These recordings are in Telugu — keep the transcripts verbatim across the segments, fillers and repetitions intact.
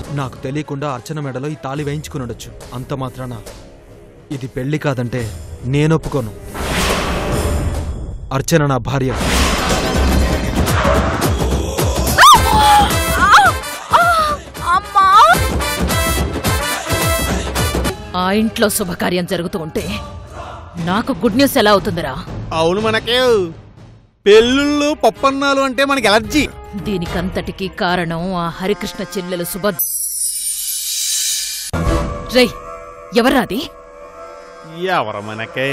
నాకు తెలియకుండా అర్చన మెడలో ఈ తాళి వేయించుకుని ఉండొచ్చు. అంత మాత్రాన ఇది పెళ్లి కాదంటే నేనొప్పుకోను. అర్చన నా భార్య. ఆ ఇంట్లో శుభకార్యం జరుగుతూ ఉంటే నాకు గుడ్ న్యూస్ ఎలా అవుతుందిరా? అవును, మనకే పెళ్ళిళ్ళు పప్పన్నాలు అంటే మనకి ఎలర్జీ. దీనికంతటికీ కారణం ఆ హరికృష్ణ చెల్లెలు సుభద్ర. రే, ఎవరాది? ఎవరు మనకే?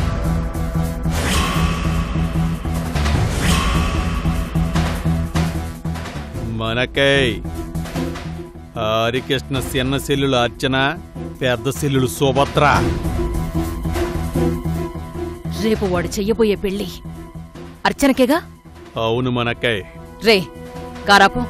మనకై హరికృష్ణ చిన్న సెల్లులు అర్చన, పెద్ద సెల్లులు సుభద్ర. రేపు వాడు చెయ్యబోయే పెళ్లి అర్చనకేగా? అవును మనకై. రే, కారాపు.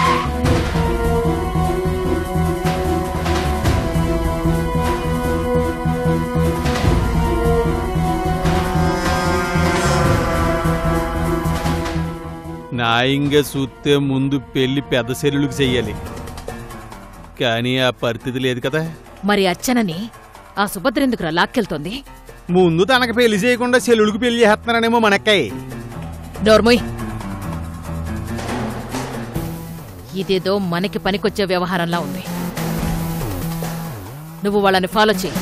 న్యాయంగా చూస్తే ముందు పెళ్లి పెద్ద సెల్లులకు చెయ్యాలి, కానీ ఆ పరిస్థితి లేదు కదా. మరి అర్చనని ఆ సుభద్ర ఎందుకురా లాక్కెళ్తోంది? ముందు తనకు పెళ్లి చేయకుండా సెల్లులకు పెళ్లి చేస్తున్నానేమో మనక్కాయ్. డోర్మోయ్, ఇదేదో మనకి పనికొచ్చే వ్యవహారంలా ఉంది. నువ్వు వాళ్ళని ఫాలో చేయి.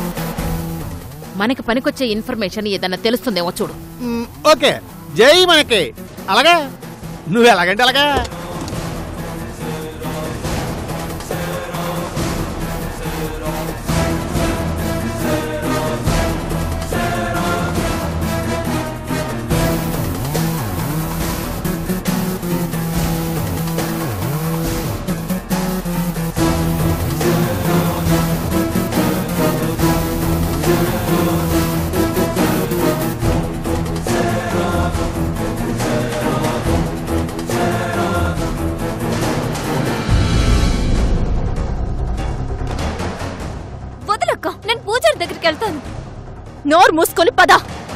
మనకి పనికొచ్చే ఇన్ఫర్మేషన్ ఏదన్నా తెలుస్తుందేమో చూడు. ఓకే, జై మనకే. అలాగా, నువ్వు ఎలాగంటే అలాగా. నేను పూజారి దగ్గరికి వెళ్తాను. నోరు మూసుకొని పద.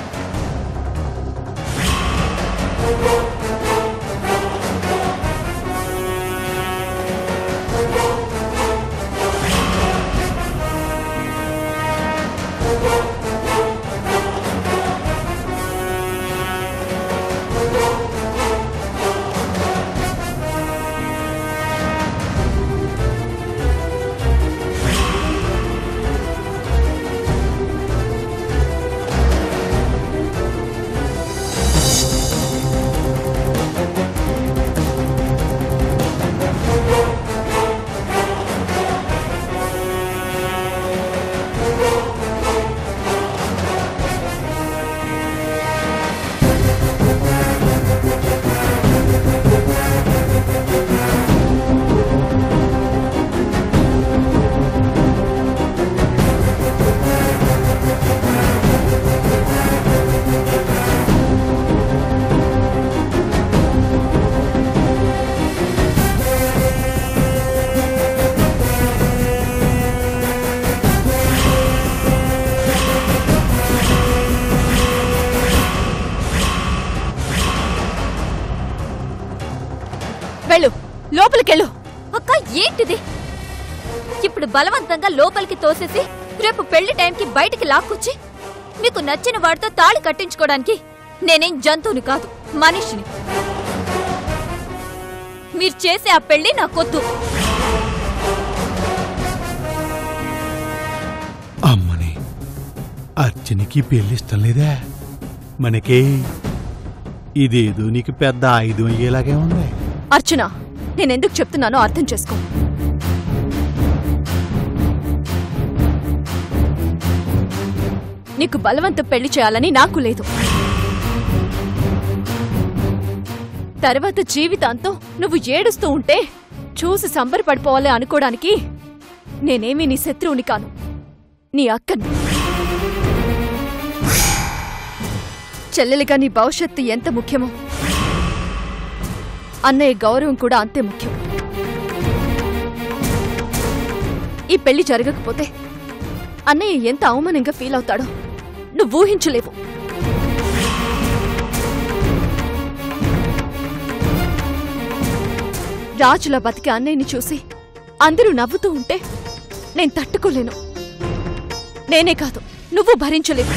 వెళ్ళు, లోపలికెళ్ళు. అక్క, ఏంటిది? ఇప్పుడు బలవంతంగా లోపలికి తోసేసి రేపు పెళ్లి టైంకి బయటికి లాక్కొచ్చి మీకు నచ్చిన వాడితో తాళి కట్టించుకోవడానికి నేనేం జంతువుని కాదు, మనిషిని. మీరు చేసే ఆ పెళ్లి నాకొద్దు. అమ్మని, అర్చనకి పెళ్లి ఇష్టం లేదా మనకే? ఇదేదో నీకు పెద్ద ఆయుధం అయ్యేలాగే ఉంది. అర్చన, నేనెందుకు చెప్తున్నానో అర్థం చేసుకో. నీకు బలవంత పెళ్లి చేయాలని నాకు లేదు. తర్వాత జీవితాంతం నువ్వు ఏడుస్తూ ఉంటే చూసి సంబరపడిపోవాలి అనుకోవడానికి నేనేమీ నీ శత్రువుని కాను, నీ అక్కని. చెల్లెలిగా నీ భవిష్యత్తు ఎంత ముఖ్యమో అన్నయ్య గౌరవం కూడా అంతే ముఖ్యం. ఈ పెళ్లి జరగకపోతే అన్నయ్య ఎంత అవమానంగా ఫీల్ అవుతాడో నువ్వు ఊహించలేవు. రాజుల బతికి అన్నయ్యని చూసి అందరూ నవ్వుతూ ఉంటే నేను తట్టుకోలేను. నేనే కాదు, నువ్వు భరించలేవు.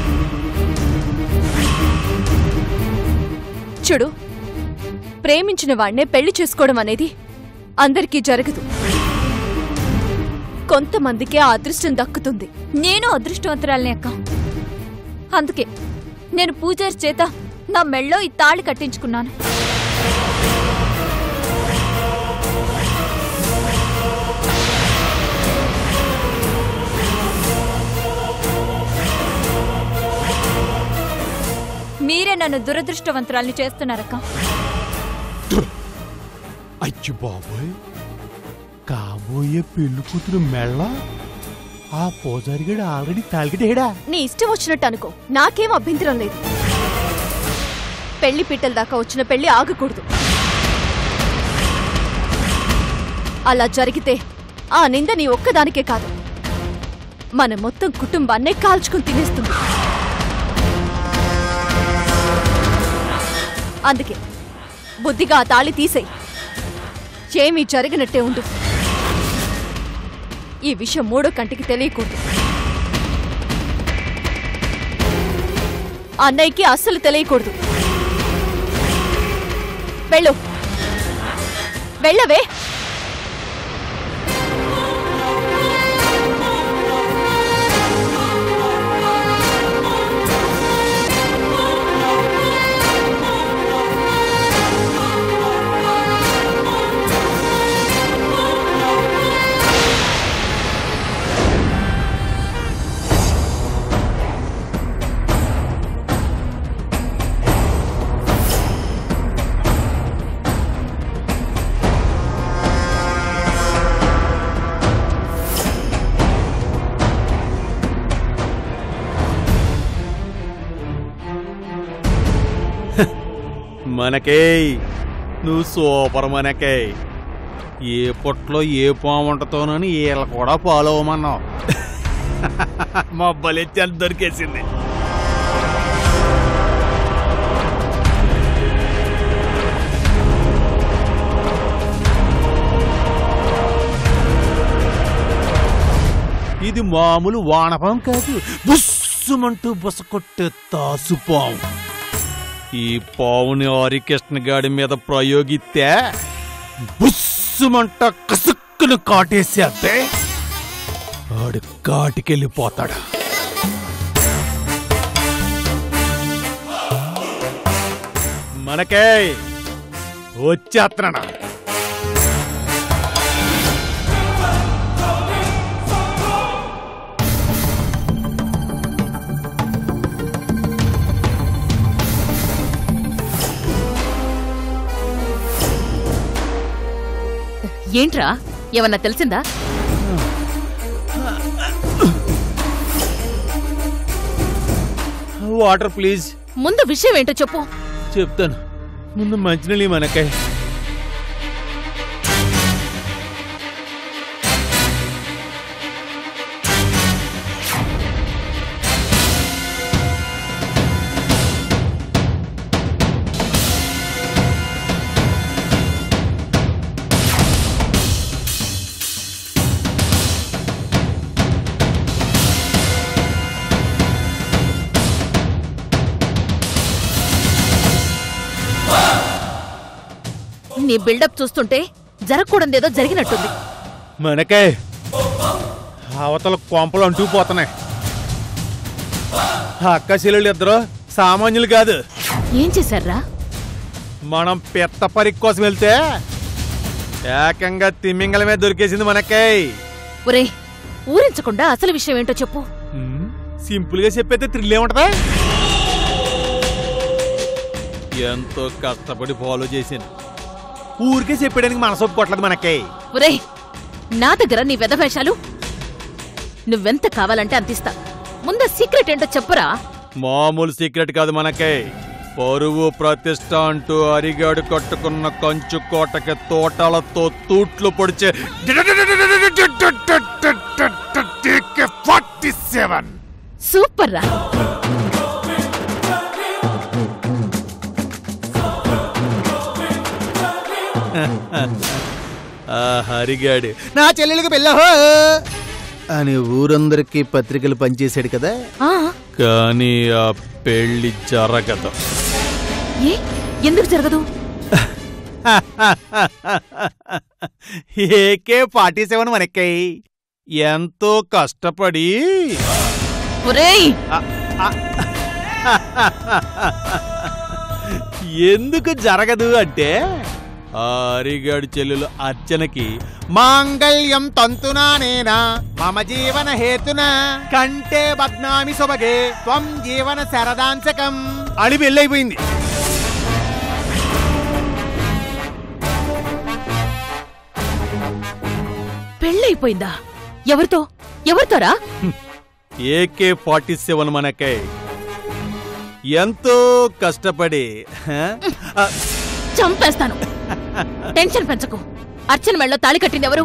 చూడు, ప్రేమించిన వాణ్ణే పెళ్లి చేసుకోవడం అనేది అందరికీ జరగదు. కొంతమందికే ఆ అదృష్టం దక్కుతుంది. నేను అదృష్టవంతురాలనే అక్క. అందుకే నేను పూజారి చేత నా మెళ్ళో ఈ తాళి కట్టించుకున్నాను. మీరే నన్ను దురదృష్టవంతురాల్ని చేస్తున్నారక్క. అచ్చి బాబోయ్, కాబోయే పెళ్లి కూతురు మెళ్ళ ఆ పూజారిగాడు ఆల్రెడీ తాళిగడేడా? నీ ఇష్టం వచ్చినట్టు అనుకో, నాకేం అభ్యంతరం లేదు. పెళ్లి పిట్టల దాకా వచ్చిన పెళ్లి ఆగకూడదు. అలా జరిగితే ఆ నింద నీ ఒక్కదానికే కాదు, మన మొత్తం కుటుంబాన్నే కాల్చుకుని తినేస్తుంది. అందుకే బుద్ధిగా ఆ తాళి తీసేయి. ఏమీ జరిగినట్టే ఉండు. ఈ విషయం మూడో కంటికి తెలియకూడదు. అన్నయ్యకి అస్సలు తెలియకూడదు. వెళ్ళు, వెళ్ళవే. మనకే నువ్వు సూపర్. మనకే ఏ పొట్లో ఏ పాము ఉంటుందోనని వీళ్ళ కూడా ఫాలో అవ్వమన్నావు. మా బలెచ్చి అంత దొరికేసింది. ఇది మామూలు వానపాము కాదు, బుస్సుమంటూ బుస కొట్టే తాసుపాము. ఈ పావుని హరికృష్ణ గాడి మీద ప్రయోగిస్తే బుస్సుమంట కసుక్కును కాటేసేస్తే ఆడు కాటికెళ్ళిపోతాడు. మనకే వచ్చేస్తున్నాడా? ఏంట్రా, ఏమన్నా తెలిసిందా? Water please. ముందు విషయం ఏంటో చెప్పు. చెప్తాను, ముందు మంచినీళ్ళు మనకే. నీ బిల్డప్ చూస్తుంటే జరగకూడదేదో జరిగినట్టుంది. మనకే అవతల కొంపలు అంటూ పోతున్నాయి. అక్క చెల్లెళ్ళు ఇద్దరు సామాన్యులు కాదు. ఏం చేశారా? మనం పెద్ద పరీక్ష కోసం వెళ్తే ఏకంగా తిమ్మింగల మీద దొరికేసింది మనకే. ఒరే, ఊరించకుండా అసలు విషయం ఏంటో చెప్పు. సింపుల్ గా చెప్పైతే థ్రిల్ ఏముంటదా? ఎంతో కష్టపడి ఫాలో చేశాను, ఊరికే చెప్పడానికి మనసు ఒప్పుకోవట్లేదు మనకే. ఒరే, నా దగ్గర నీ వెధవేషాలు నువ్వెంత కావాలంటే అంతిస్తా. ముందు సీక్రెట్ ఏంటో చెప్పురా. మామూలు సీక్రెట్ కాదు మనకే, పరువు ప్రతిష్ట అంటూ అరిగాడు కట్టుకున్న కంచు కోటకి తోటలతో తూట్లు పొడిచే సూపర్ రా. ఆహా, హరిగాడు నా చెల్లెలికి పెళ్ళహో అని ఊరందరికీ పత్రికలు పనిచేశాడు కదా, ఆ, కానీ ఆ పెళ్లి జరగదు. ఏ ఎందుకు జరగదు? ఏకే ఫార్టీ సెవెన్ మనక్కాయి ఎంతో కష్టపడి ఒరేయ్ ఎందుకు జరగదు అంటే హరిగాడి చెల్లెలు అర్చనకి మాంగళ్యం తంతునా నేనా మమ జీవన హేతున కంటే బద్నామి శుభగే త్వం జీవన శరదాంశకం అని పెళ్ళైపోయింది. పెళ్ళైపోయిందా? ఎవరితో? ఎవరితోరా? ఏకే ఫార్టీ సెవెన్ మనకై ఎంతో కష్టపడి చంపేస్తాను. టెన్షన్ పెంచకు. అర్చన మెళ్ళలో తాళి కట్టింది ఎవరు?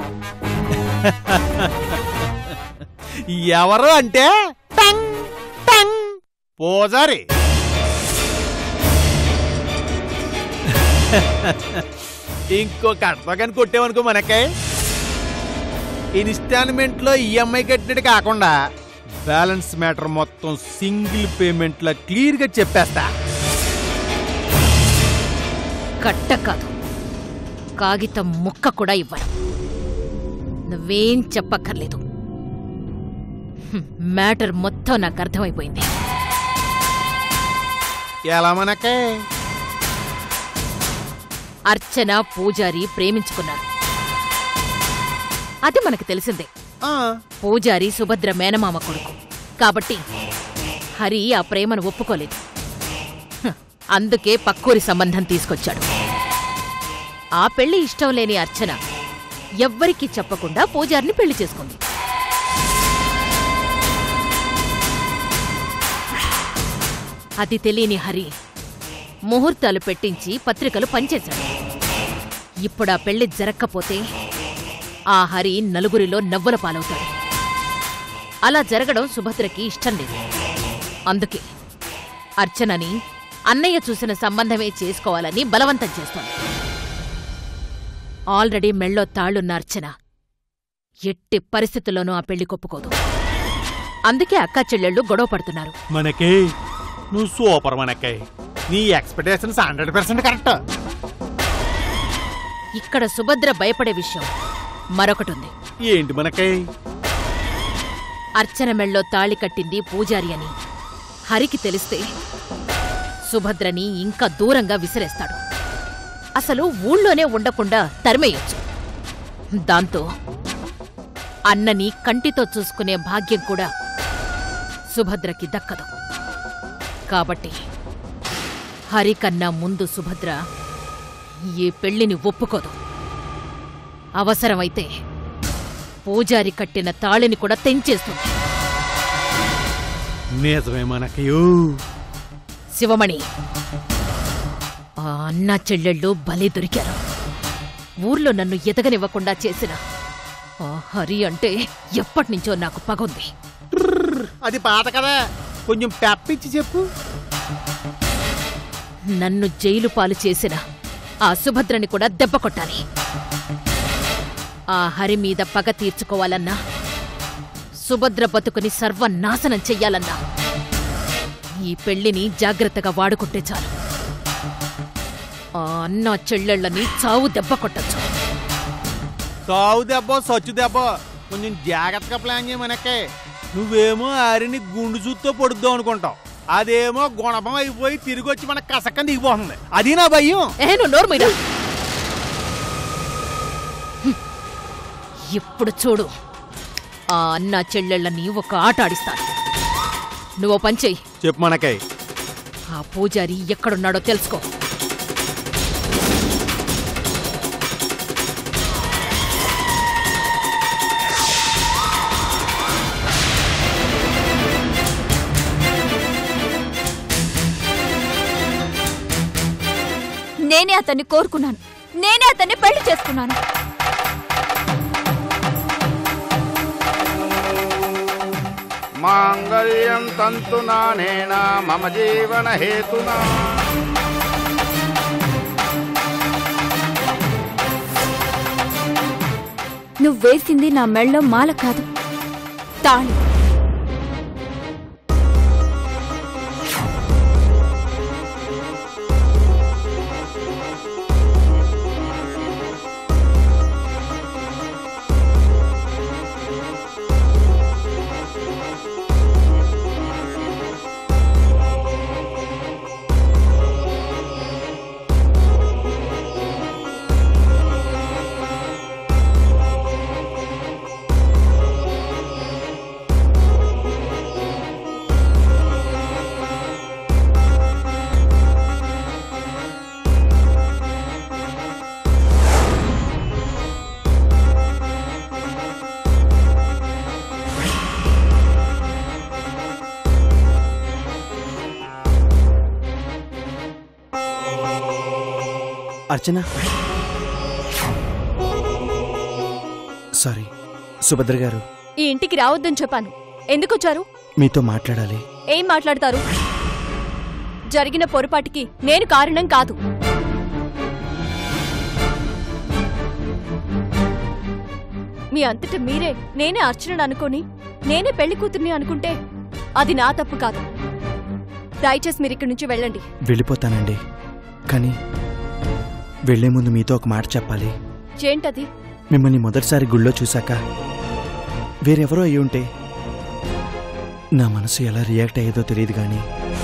ఎవరు అంటే పూజారి. ఇంకో కట్టగాని కొట్టేవనుకో మనకై ఇన్స్టాల్మెంట్ లో ఈఎంఐ కట్టినట్టు కాకుండా బ్యాలెన్స్ మ్యాటర్ మొత్తం సింగిల్ పేమెంట్ లా క్లియర్ గా చెప్పేస్తా. కట్ట కాదు, కాగితం ముక్క కూడా ఇవ్వను. నువ్వేం చెప్పక్కర్లేదు. మ్యాటర్ మొత్తం నాకు అర్థమైపోయింది. ఎలా మనకే అర్చన పూజారి ప్రేమించుకున్నారు. అది మనకు తెలిసిందే. పూజారి సుభద్ర మేనమామ కొడుకు కాబట్టి హరి ఆ ప్రేమను ఒప్పుకోలేదు. అందుకే పక్కూరి సంబంధం తీసుకొచ్చాడు. ఆ పెళ్లి ఇష్టం లేని అర్చన ఎవ్వరికీ చెప్పకుండా పూజారిని పెళ్లి చేసుకుంది. అది తెలియని హరి ముహూర్తాలు పెట్టించి పత్రికలు పంచేశాడు. ఇప్పుడా పెళ్లి జరక్కపోతే ఆ హరి నలుగురిలో నవ్వుల పాలవుతాడు. అలా జరగడం సుభద్రకి ఇష్టం లేదు. అందుకే అర్చనని అన్నయ్య చూసిన సంబంధమే చేసుకోవాలని బలవంతం చేస్తోంది. ఆల్రెడీ మెళ్ళో తాళ్లున్న అర్చన ఎట్టి పరిస్థితుల్లోనూ ఆ పెళ్లి కొప్పుకోదు. అందుకే అక్కా చెల్లెళ్ళు గొడవ పడుతున్నారు. మనకే నువ్వు సూపర్ మనకే. నీ ఎక్స్పెక్టేషన్స్ హండ్రెడ్ పర్సెంట్ కరెక్ట్. ఇక్కడ సుభద్ర భయపడే విషయం మరొకటుంది. ఏంటి మనకే? అర్చన మెళ్ళో తాళి కట్టింది పూజారి అని హరికి తెలిస్తే సుభద్రని ఇంకా దూరంగా విసిరేస్తాడు. అసలు ఊళ్ళోనే ఉండకుండా తరిమేయొచ్చు. దాంతో అన్నని కంటితో చూసుకునే భాగ్యం కూడా సుభద్రకి దక్కదు. కాబట్టి హరికన్నా ముందు సుభద్ర ఈ పెళ్లిని ఒప్పుకోదు. అవసరమైతే పూజారి కట్టిన తాళిని కూడా తెంచేస్తుంది. నిజమే మనకయో. శివమణి, ఆ అన్నా చెల్లెళ్ళు భలే దొరికారు. ఊర్లో నన్ను ఎదగనివ్వకుండా చేసిన ఆ హరి అంటే ఎప్పటినుంచో నాకు పగుంది. అది పాత కదా, కొంచెం పెప్పిచ్చి చెప్పు. నన్ను జైలు పాలు చేసిన ఆ సుభద్రని కూడా దెబ్బ కొట్టాలి. ఆ హరి మీద పగ తీర్చుకోవాలన్నా, సుభద్ర బతుకుని సర్వనాశనం చెయ్యాలన్నా ఈ పెళ్లిని జాగ్రత్తగా వాడుకుంటే చాలు. ఆ అన్నా చెల్లెళ్ళని చావు దెబ్బ కొట్టచ్చు. సావు దెబ్బ సచ్చు దెబ్బ కొంచెం జాగ్రత్తగా ప్లాన్ చేయమనకే. నువ్వేమో ఆరిని గుండు చూత్తో పొడుద్దాం అనుకుంటావు, అదేమో గుణపం అయిపోయి తిరిగి వచ్చి మన కసక్కని దిగిపోతుంది. అది నా భయం. ఏ నువ్వు నోరు మీద. ఇప్పుడు చూడు, ఆ అన్నా చెల్లెళ్ళని ఒక ఆట ఆడిస్తాను. నువ్వు పని చెయ్యి. చెప్పు మనకై. ఆ పూజారి ఎక్కడున్నాడో తెలుసుకో. నేనే అతన్ని కోరుకున్నాను, నేనే అతన్ని పెళ్లి చేసుకున్నాను. మాంగళ్యం తంతునా నేనా మమ జీవన హేతునా. నువ్వు వేసింది నా మెళ్ళో మాల కాదు, తాళి. అర్చన, సారీ సుభద్ర గారు. ఈ ఇంటికి రావద్దని చెప్పాను. ఎందుకొచ్చారు? మీతో మాట్లాడాలి. ఏం మాట్లాడతారు? జరిగిన పొరపాటికి నేను కారణం కాదు. మీ అంతట మీరే నేనే అర్చనను అనుకొని నేనే పెళ్లి కూతుర్ని అనుకుంటే అది నా తప్పు కాదు. దయచేసి మీరు ఇక్కడి నుంచి వెళ్ళండి. వెళ్ళిపోతానండి, కానీ వెళ్లే ముందు మీతో ఒక మాట చెప్పాలి. ఏంటది? మిమ్మల్ని మొదటిసారి గుళ్ళో చూశాక వేరెవరో అయి ఉంటే నా మనసు ఎలా రియాక్ట్ అయ్యేదో తెలియదు, కానీ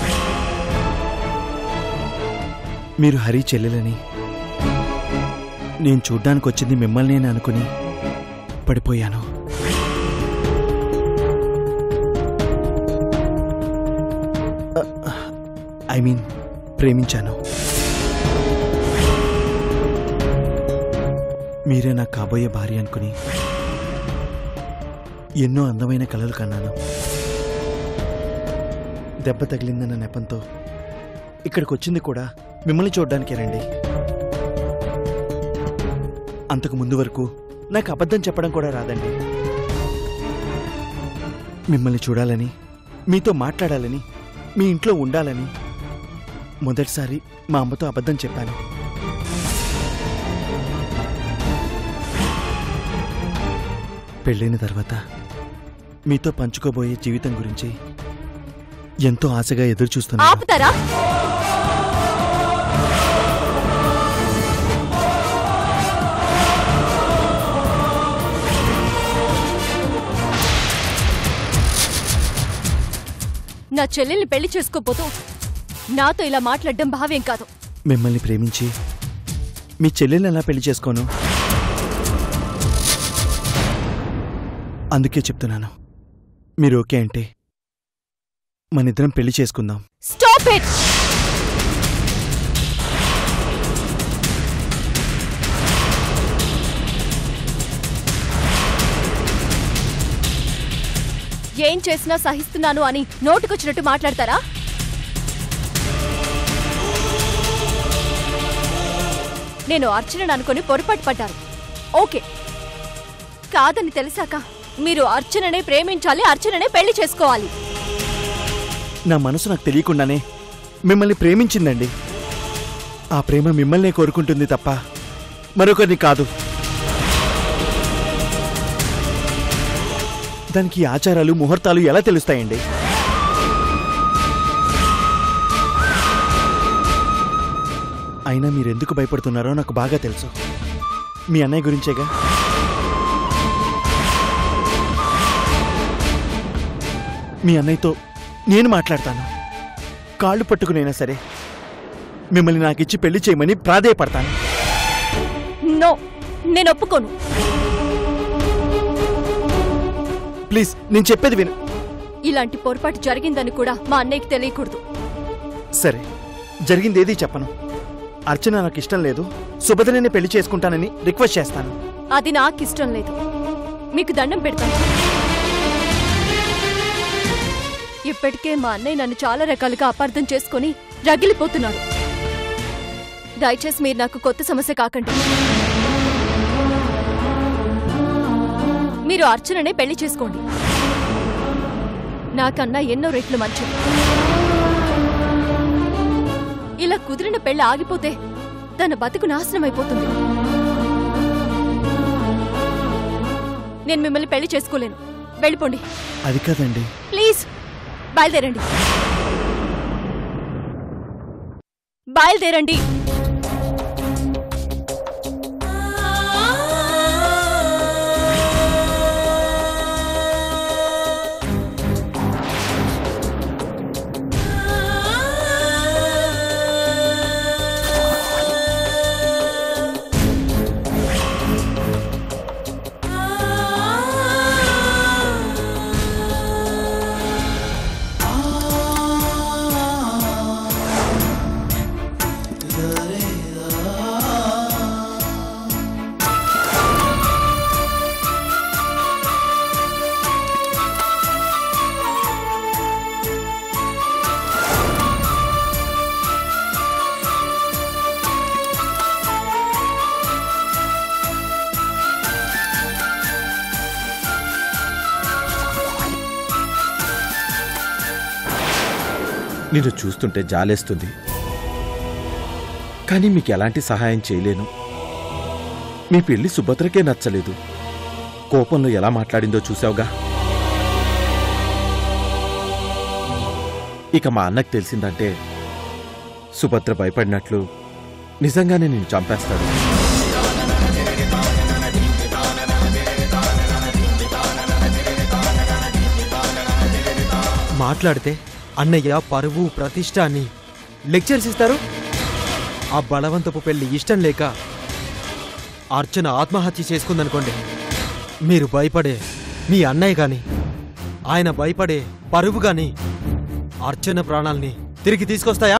మీరు హరి చెల్లెలని నేను చూడ్డానికి వచ్చింది మిమ్మల్ని అని అనుకుని పడిపోయాను. ఐ మీన్ ప్రేమించాను. మీరే నా కాబోయే భార్య అనుకుని ఎన్నో అందమైన కలలు కన్నాను. దెబ్బ తగిలిందన్న నెపంతో ఇక్కడికి వచ్చింది కూడా మిమ్మల్ని చూడ్డానికే రండి. అంతకు ముందు వరకు నాకు అబద్ధం చెప్పడం కూడా రాదండి. మిమ్మల్ని చూడాలని, మీతో మాట్లాడాలని, మీ ఇంట్లో ఉండాలని మొదటిసారి మా అమ్మతో అబద్ధం చెప్పాను. పెళ్ళైన తర్వాత మీతో పంచుకోబోయే జీవితం గురించి ఎంతో ఆశగా ఎదురు చూస్తున్నా. ఆపుతారా? నా చెల్లెల్ని పెళ్లి చేసుకోపోతూ నాతో ఇలా మాట్లాడడం భావ్యం కాదు. మిమ్మల్ని ప్రేమించి మీ చెల్లెల్ని ఎలా పెళ్లి చేసుకోను? అందుకే చెప్తున్నాను, మీరు ఓకే అంటే మనిద్దరం పెళ్లి చేసుకుందాం. Stop it! ఏం చేసినా సహిస్తున్నాను అని నోటుకొచ్చినట్టు మాట్లాడతారా? నేను అర్చనను అనుకుని పొరపాటు పడ్డారు. ఓకే, కాదని తెలిసాక మీరు అర్చననే ప్రేమించాలి, అర్చననే పెళ్లి చేసుకోవాలి. నా మనసు నాకు తెలియకుండానే మిమ్మల్ని ప్రేమించిందండి. ఆ ప్రేమ మిమ్మల్నే కోరుకుంటుంది తప్ప మరొకరిని కాదు. దానికి ఆచారాలు, ముహూర్తాలు ఎలా తెలుస్తాయండి? అయినా మీరెందుకు భయపడుతున్నారో నాకు బాగా తెలుసు. మీ అన్నయ్య గురించేగా. మీ అన్నయ్యతో నేను మాట్లాడతాను. కాళ్ళు పట్టుకునైనా సరే మిమ్మల్ని నాకిచ్చి పెళ్లి చేయమని ప్రాధేయపడతాను. నో, నేను ఒప్పుకోను. ప్లీజ్, నేను చెప్పేది విను. ఇలాంటి పొరపాటు జరిగిందని కూడా మా అన్నయ్యకి తెలియకూడదు. సరే, జరిగిందేదీ చెప్పను. అర్చన నాకు ఇష్టం లేదు, సుభద్రనే పెళ్లి చేసుకుంటానని రిక్వెస్ట్ చేస్తాను. అది నాకిష్టం లేదు. మీకు దండం పెడతాను. ఇప్పటికే మా అన్నయ్య నన్ను చాలా రకాలుగా అపార్థం చేసుకుని రగిలిపోతున్నాడు. దయచేసి మీరు నాకు కొత్త సమస్య కాకండి. మీరు అర్చననే పెళ్లి చేసుకోండి. నాకన్నా ఎన్నో రెట్లు మంచిది. ఇలా కుదిరిన పెళ్లి ఆగిపోతే తన బతుకు నాశనం అయిపోతుంది. నేను మిమ్మల్ని పెళ్లి చేసుకోలేను. వెళ్ళిపోండి. అది కాదండి. ప్లీజ్ బయలుదేరండి. బయలుదేరండి. నిన్ను చూస్తుంటే జాలేస్తుంది, కానీ మీకు ఎలాంటి సహాయం చేయలేను. మీ పెళ్లి సుభద్రకే నచ్చలేదు. కోపంలో ఎలా మాట్లాడిందో చూసావుగా. ఇక మా అన్నకు తెలిసిందంటే సుభద్ర భయపడినట్లు నిజంగానే నిన్ను చంపేస్తాడు. మాట్లాడితే అన్నయ్య పరువు ప్రతిష్ట అని లెక్చర్స్ ఇస్తారు. ఆ బలవంతపు పెళ్లి ఇష్టం లేక అర్చన ఆత్మహత్య చేసుకుందనుకోండి, మీరు భయపడే మీ అన్నయ్య గాని, ఆయన భయపడే పరువు గాని అర్చన ప్రాణాల్ని తిరిగి తీసుకొస్తాయా?